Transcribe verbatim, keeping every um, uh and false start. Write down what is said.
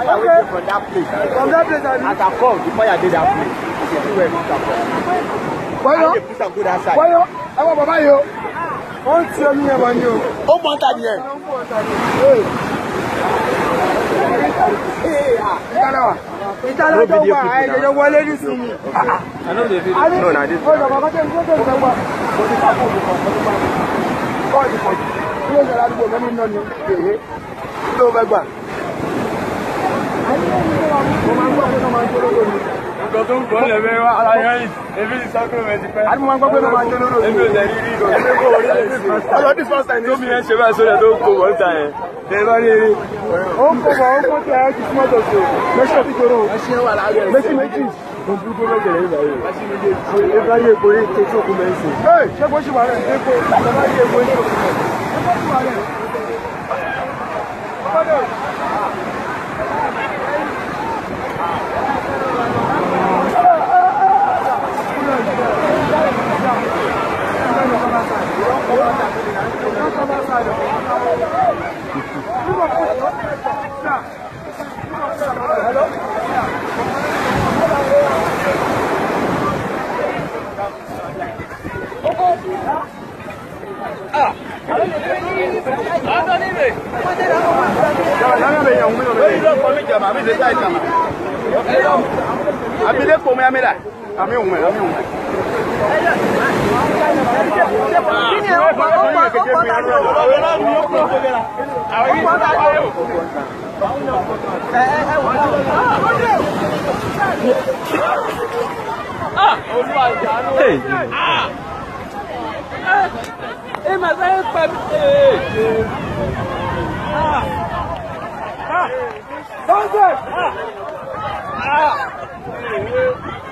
away from that place. From that place, I as I come before I did that place. You see where put am from. Why you? I put am go that side. Why you? I want Baba you. Wọ́n ti omi yẹn wọ́n ní o. Ó mọ̀ ta ni ẹ̀. Ìtàlá wa. Ìtàlá tó wà àìjẹjọ wọlé ní sinmi. I know the video. No, na this. Ó lọ bàbá tẹ̀ ní sọ́kè ìfẹ́ wa. Mo ti ká fóònù kan, mo ti ká kọ́ọ̀dù kan. Kí ló ń ṣẹlẹ̀ àdúgbò mẹ́rin náà ni? Èhé. Kí ló fẹ́ gbà? Mo máa ń gbọ́ pé wọ́n máa ń jó lóró ni. Nǹkan tó ń gbọ́ lẹ́mẹ́ wá ara yẹn yìí, èmi ti sọ pé mo ti pẹ́. Àdúgbò máa ń gbọ́ pé wọ́n máa ń jó lóró ni. Èmi ò tẹ̀ rí rí lọ, èmi kò rí lè ṣe. Ọjọ́ this first time. Tómi yẹn ṣe báyìí sórí ẹ̀ tó kò wọ́n ta yẹn. Tẹ̀ bá rí rí. Ó ń kó bọ̀, ó ń kó tẹ̀ ẹ́ ti súnmọ́ tòṣù. Méṣọ́ ti jòrò. Méjì méjì. Mo dúró kó mẹ́jẹ̀ lẹ́yìn báyìí. Ẹ bá yé epo yé tó tó kú mẹ́sìn. Ṣé bó ṣì wà rẹ̀? Epo ìjọba yé epo yé tó kú mẹ́. Ṣé bó ṣì wà rẹ̀? Abile ko me amela. Ami ohun e, ami ohun e. Kini e o ko o ko ko ta ni o. Ora mi o ko ko lera. Àwọn yìí ta ni o. Eh eh wo. Ah, Olúwa ìjánu. Ah. Eh ma se pa eh. Ah. Ah. Sọ́ńdẹ̀! Ah! Ah!